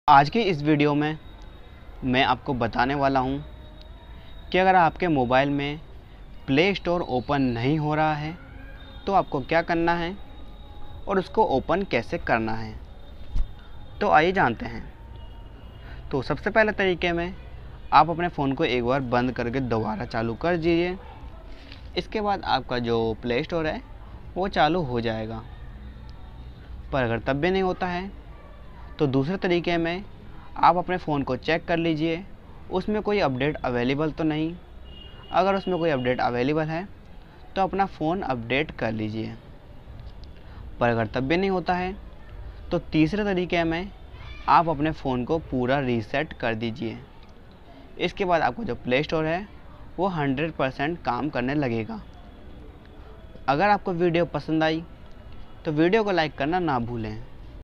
आज की इस वीडियो में मैं आपको बताने वाला हूँ कि अगर आपके मोबाइल में प्ले स्टोर ओपन नहीं हो रहा है तो आपको क्या करना है और उसको ओपन कैसे करना है। तो आइए जानते हैं। तो सबसे पहले तरीके में आप अपने फ़ोन को एक बार बंद करके दोबारा चालू कर दीजिए। इसके बाद आपका जो प्ले स्टोर है वो चालू हो जाएगा। पर अगर तब भी नहीं होता है तो दूसरे तरीके में आप अपने फ़ोन को चेक कर लीजिए उसमें कोई अपडेट अवेलेबल तो नहीं। अगर उसमें कोई अपडेट अवेलेबल है तो अपना फ़ोन अपडेट कर लीजिए। पर अगर तब भी नहीं होता है तो तीसरे तरीके में आप अपने फ़ोन को पूरा रीसेट कर दीजिए। इसके बाद आपको जो प्ले स्टोर है वो 100% काम करने लगेगा। अगर आपको वीडियो पसंद आई तो वीडियो को लाइक करना ना भूलें।